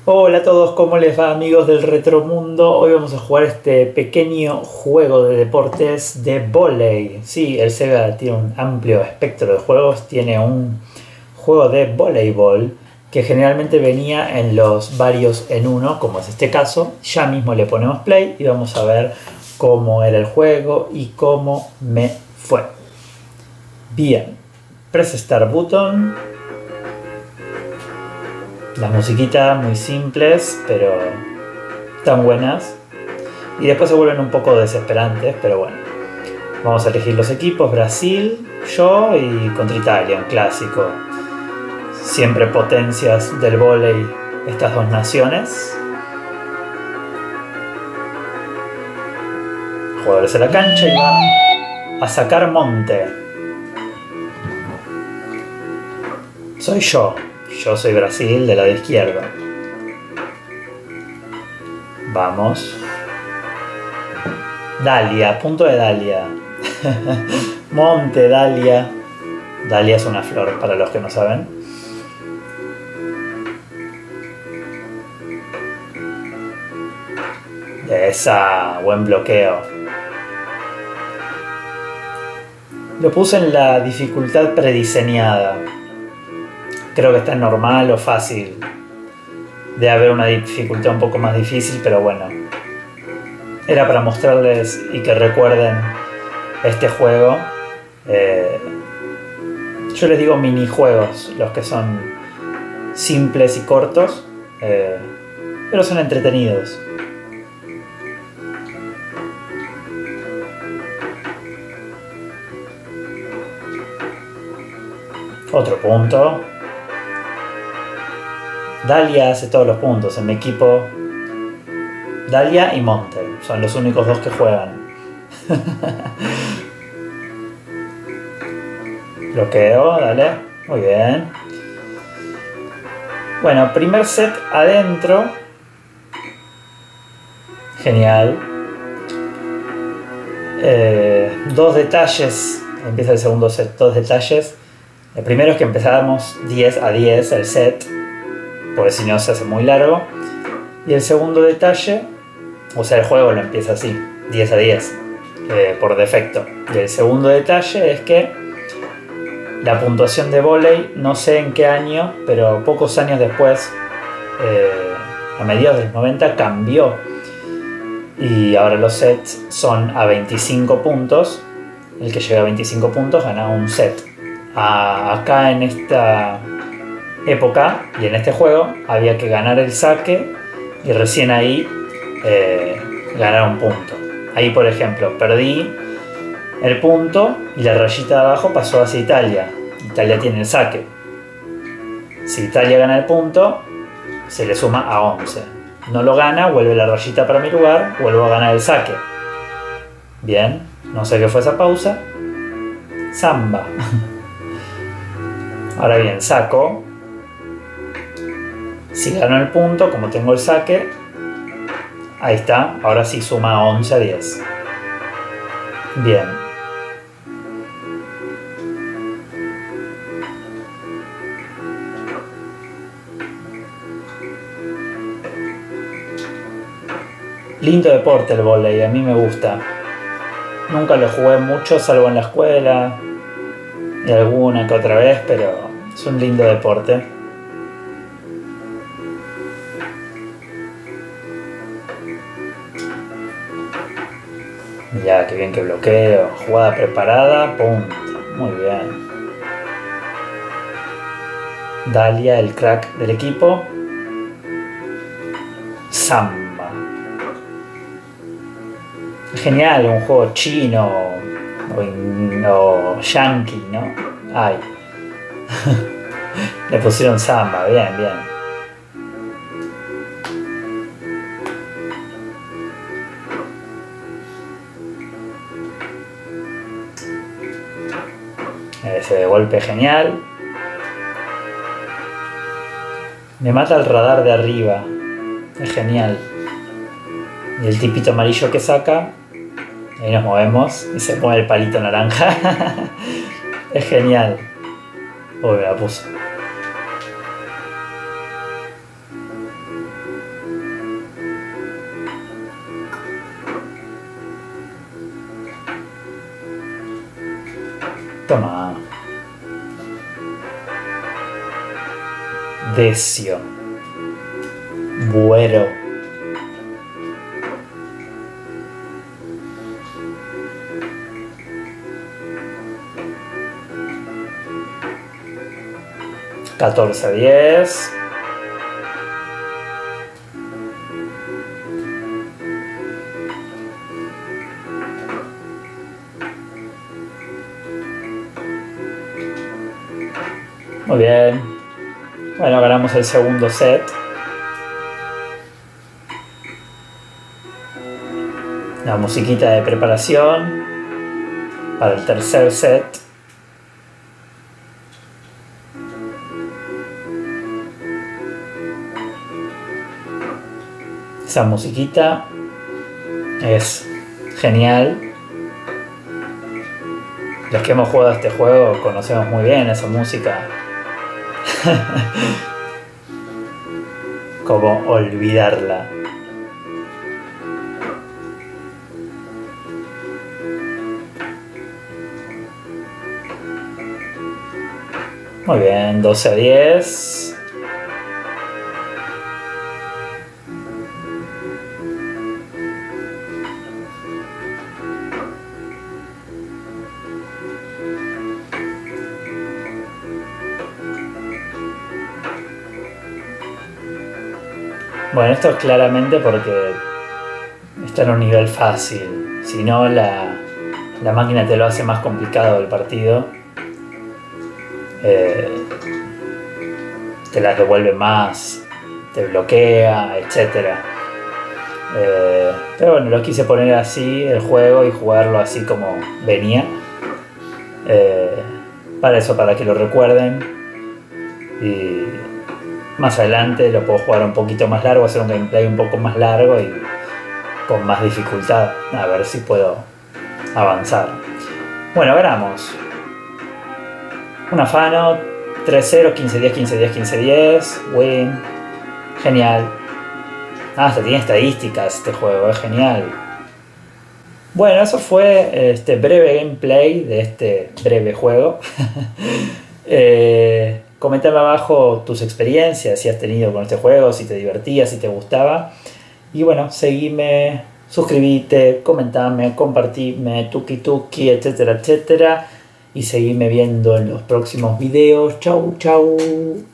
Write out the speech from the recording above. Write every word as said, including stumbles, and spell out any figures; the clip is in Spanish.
Hola a todos, ¿cómo les va, amigos del Retromundo? Hoy vamos a jugar este pequeño juego de deportes de vóley. Sí, el Sega tiene un amplio espectro de juegos. Tiene un juego de voleibol que generalmente venía en los varios en uno, como es este caso. Ya mismo le ponemos play y vamos a ver cómo era el juego y cómo me fue. Bien, press start button. Las musiquitas muy simples, pero tan buenas. Y después se vuelven un poco desesperantes, pero bueno. Vamos a elegir los equipos. Brasil, yo y contra Italia, un clásico. Siempre potencias del vóley estas dos naciones. Jugadores en la cancha y va a sacar monte. Soy yo. Yo soy Brasil, del lado izquierdo. Vamos. Dalia, punto de Dalia. Monte, Dalia. Dalia es una flor, para los que no saben. Esa, buen bloqueo. Lo puse en la dificultad prediseñada. Creo que está en normal o fácil. Debe haber una dificultad un poco más difícil, pero bueno. Era para mostrarles y que recuerden este juego. Eh, yo les digo minijuegos, los que son simples y cortos, eh, pero son entretenidos. Otro punto. Dalia hace todos los puntos. En mi equipo, Dalia y Monte son los únicos dos que juegan. Bloqueo, dale. Muy bien. Bueno, primer set adentro. Genial. Eh, dos detalles. Empieza el segundo set. Dos detalles. El primero es que empezamos diez a diez el set, porque si no se hace muy largo. Y el segundo detalle, o sea, el juego lo empieza así, diez a diez, eh, por defecto. Y el segundo detalle es que la puntuación de vóley, no sé en qué año, pero pocos años después, eh, a mediados de los noventa, cambió. Y ahora los sets son a veinticinco puntos. El que llega a veinticinco puntos gana un set. A, acá en esta época y en este juego había que ganar el saque y recién ahí eh, ganar un punto. Ahí, por ejemplo, perdí el punto y la rayita de abajo pasó hacia Italia. Italia tiene el saque. Si Italia gana el punto, se le suma a once. No lo gana, vuelve la rayita para mi lugar, vuelvo a ganar el saque. Bien, no sé qué fue esa pausa. Samba. Ahora bien, saco. Si gano el punto, como tengo el saque, ahí está, ahora sí suma once a diez. Bien. Lindo deporte el vóley, a mí me gusta. Nunca lo jugué mucho, salvo en la escuela y alguna que otra vez, pero es un lindo deporte. Ya, qué bien que bloqueo. Jugada preparada, punto. Muy bien. Dalia, el crack del equipo. Samba. Genial, un juego chino o, o yankee, ¿no? Ay. Le pusieron samba, bien, bien. Ese golpe genial. Me mata el radar de arriba. Es genial. Y el tipito amarillo que saca. Ahí nos movemos y se mueve el palito naranja. Es genial. Uy, me la puso. Toma. Decio. Buero. catorce a diez. Muy bien. Bueno, ganamos el segundo set. La musiquita de preparación para el tercer set. Esa musiquita es genial. Los que hemos jugado a este juego conocemos muy bien esa música. ¿Cómo olvidarla? Muy bien, doce a diez. Bueno, esto es claramente porque está en un nivel fácil. Si no, la, la máquina te lo hace más complicado el partido. Eh, te las devuelve más, te bloquea, etcétera. Eh, pero bueno, lo quise poner así el juego y jugarlo así como venía. Eh, para eso, para que lo recuerden. Y más adelante lo puedo jugar un poquito más largo, hacer un gameplay un poco más largo y con más dificultad, a ver si puedo avanzar. Bueno, ganamos. Una Fano, tres cero, quince diez, quince diez, quince diez, win. Genial. Ah, hasta tiene estadísticas este juego, es genial. Bueno, eso fue este breve gameplay de este breve juego. eh, Comentame abajo tus experiencias, si has tenido con este juego, si te divertías, si te gustaba. Y bueno, seguime, suscribite, comentame, compartime, tuki tuki, etcétera, etcétera. Y seguime viendo en los próximos videos. Chau, chau.